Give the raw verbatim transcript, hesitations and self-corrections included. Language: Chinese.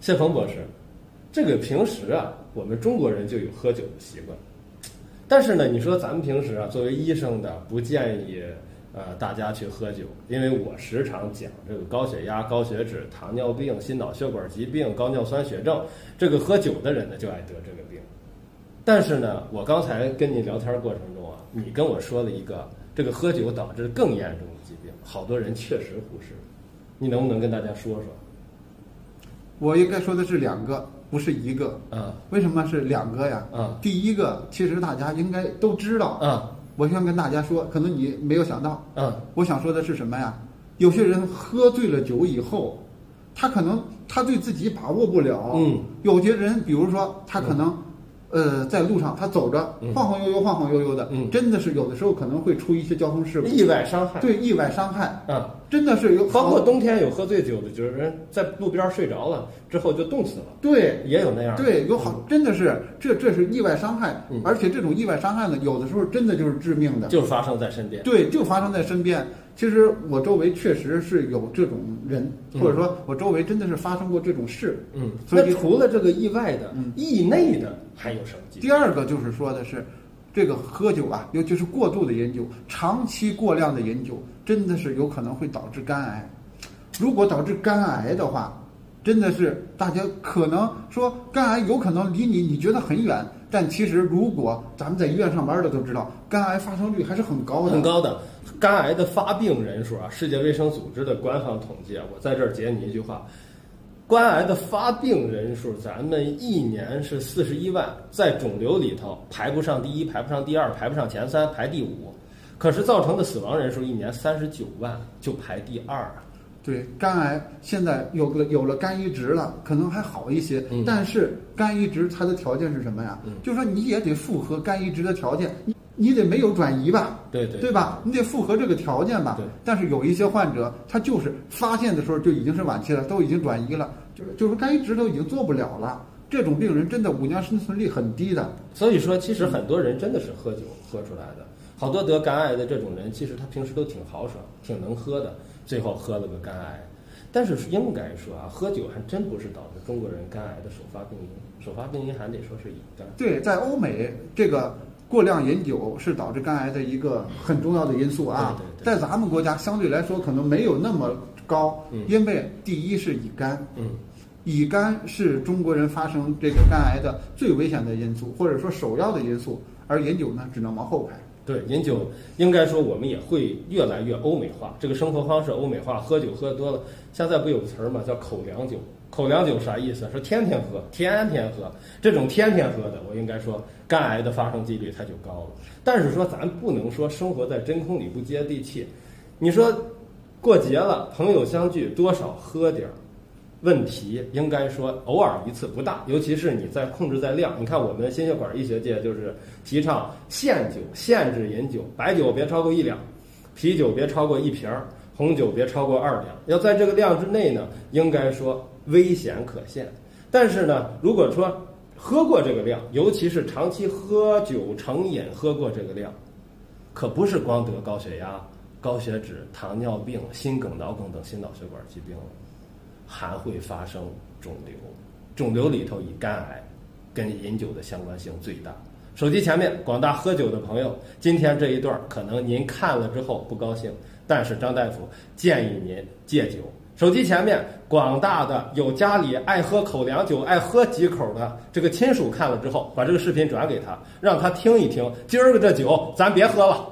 谢鹏博士，这个平时啊，我们中国人就有喝酒的习惯，但是呢，你说咱们平时啊，作为医生的不建议呃大家去喝酒，因为我时常讲这个高血压、高血脂、糖尿病、心脑血管疾病、高尿酸血症，这个喝酒的人呢就爱得这个病。但是呢，我刚才跟你聊天过程中啊，你跟我说了一个这个喝酒导致更严重的疾病，好多人确实忽视，你能不能跟大家说说？ 我应该说的是两个，不是一个。 啊， 为什么是两个呀？ 啊， 第一个其实大家应该都知道。 啊， 我想跟大家说，可能你没有想到。 啊， 我想说的是什么呀？有些人喝醉了酒以后，他可能他对自己把握不了。 嗯， 有些人，比如说他可能。嗯呃，在路上他走着晃晃悠悠、晃晃悠悠的， 嗯， 真的是有的时候可能会出一些交通事故， 意外伤害。 对，意外伤害， 啊， 真的是有。 包括冬天有喝醉酒的，就是人在路边睡着了之后就冻死了。 对， 也有那样的。 对，有好，真的是这这是意外伤害， 嗯， 而且这种意外伤害呢，有的时候真的就是致命的， 就是发生在身边。 对，就发生在身边。其实我周围确实是有这种人，或者说我周围真的是发生过这种事。 嗯， 所以那除了这个意外的， 嗯， 意内的还有什么疾病？ 第二个就是说的是，这个喝酒啊，尤其是过度的饮酒，长期过量的饮酒，真的是有可能会导致肝癌。如果导致肝癌的话，真的是大家可能说肝癌有可能离你你觉得很远，但其实如果咱们在医院上班的都知道，肝癌发生率还是很高的。 很高的。肝癌的发病人数啊，世界卫生组织的官方统计啊，我在这儿截你一句话：肝癌的发病人数，咱们一年是四十一万，在肿瘤里头排不上第一，排不上第二，排不上前三，排第五。可是造成的死亡人数一年三十九万，就排第二啊。 对，肝癌现在有了有了肝移植了，可能还好一些。 嗯， 但是肝移植它的条件是什么呀？ 嗯， 就是说你也得符合肝移植的条件，你你得没有转移吧？ 对对， 对吧？你得符合这个条件吧？ 对。 但是有一些患者，他就是发现的时候就已经是晚期了，都已经转移了，就是就是肝移植都已经做不了了。这种病人真的五年生存率很低的。 所以说，其实很多人真的是喝酒喝出来的。好多得肝癌的这种人，其实他平时都挺豪爽、挺能喝的，最后喝了个肝癌。但是应该说啊，喝酒还真不是导致中国人肝癌的首发病因，首发病因还得说是乙肝。 对，在欧美，这个过量饮酒是导致肝癌的一个很重要的因素啊。 对对对， 在咱们国家相对来说可能没有那么高， 嗯， 因为第一是乙肝， 嗯， 乙肝是中国人发生这个肝癌的最危险的因素，或者说首要的因素，而饮酒呢只能往后排。 对，饮酒应该说我们也会越来越欧美化，这个生活方式欧美化，喝酒喝多了，现在不有个词儿吗？叫口粮酒。口粮酒啥意思？说天天喝，天天喝，这种天天喝的，我应该说肝癌的发生几率它就高了。但是说咱不能说生活在真空里不接地气，你说过节了，朋友相聚，多少喝点儿。问题应该说偶尔一次不大，尤其是你在控制在量。你看我们心血管医学界就是提倡限酒，限制饮酒，白酒别超过一两，啤酒别超过一瓶，红酒别超过二两。要在这个量之内呢，应该说危险可限。但是呢，如果说喝过这个量，尤其是长期喝酒成瘾喝过这个量，可不是光得高血压、高血脂、糖尿病、心梗、脑梗等心脑血管疾病了，还会发生肿瘤，肿瘤里头以肝癌跟饮酒的相关性最大。手机前面广大喝酒的朋友，今天这一段可能您看了之后不高兴，但是张大夫建议您戒酒。手机前面广大的有家里爱喝口粮酒、爱喝几口的这个亲属看了之后，把这个视频转给他，让他听一听，今儿个这酒咱别喝了。